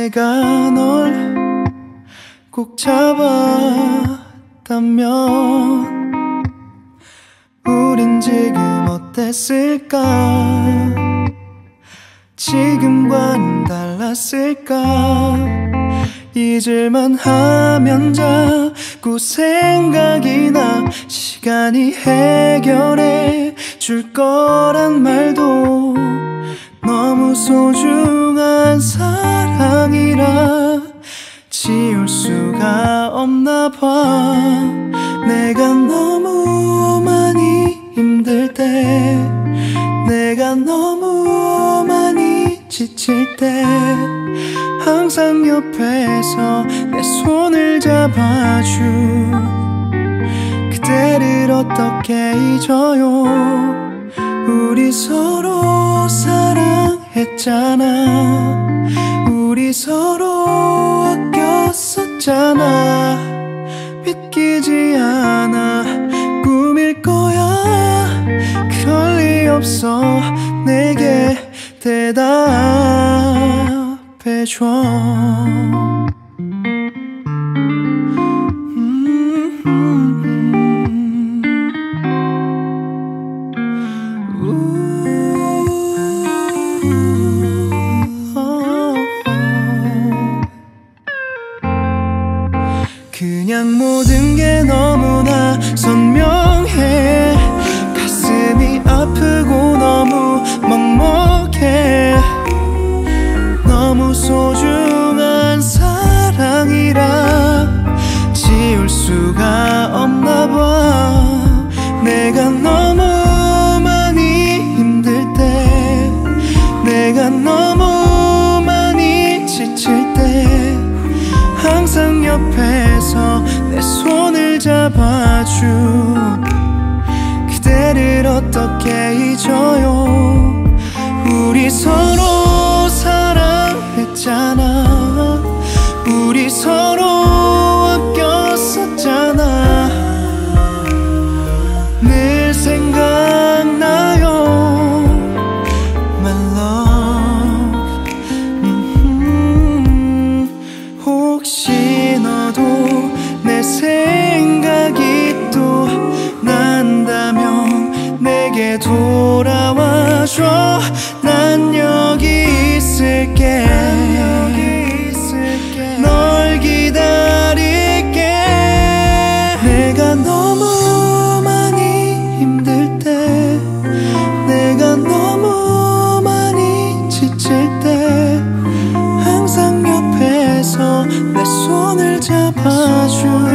내가 널 꼭 잡았다면 우린 지금 어땠을까? 지금과는 달랐을까? 잊을만 하면 자꾸 생각이 나. 시간이 해결해 줄 거란 말도 너무 소중한 사랑이라 지울 수가 없나 봐. 내가 너무 많이 힘들 때, 내가 너무 많이 지칠 때 항상 옆에서 내 손을 잡아준 그대를 어떻게 잊어요. 우리 서로 사랑했잖아. 우리 서로 아꼈었잖아. 믿기지 않아. 꿈일 거야. 그럴 리 없어. 내게 대답해줘. 그냥 모든 게 너무나 선명해. 가슴이 아프고 너무 먹먹해. 너무 소중한 사랑이라 지울 수가 없나 봐. 내가 너무 많이 힘들 때, 내가 너무 많이 지칠 때 항상 옆에서 내 손을 잡아준 그대를 어떻게 잊어요. 우리 서로 사랑했잖아. 우리 서로 아꼈었잖아. 늘 생각나요 my love. 혹시 너도 내 생각이 또 난다면 내게 돌아와줘. 난 여기 있을게. 널 기다릴게. 내가 너무 많이 힘들 때, 내가 너무 많이 지칠 때 항상 옆에서 내 손을 잡아줘.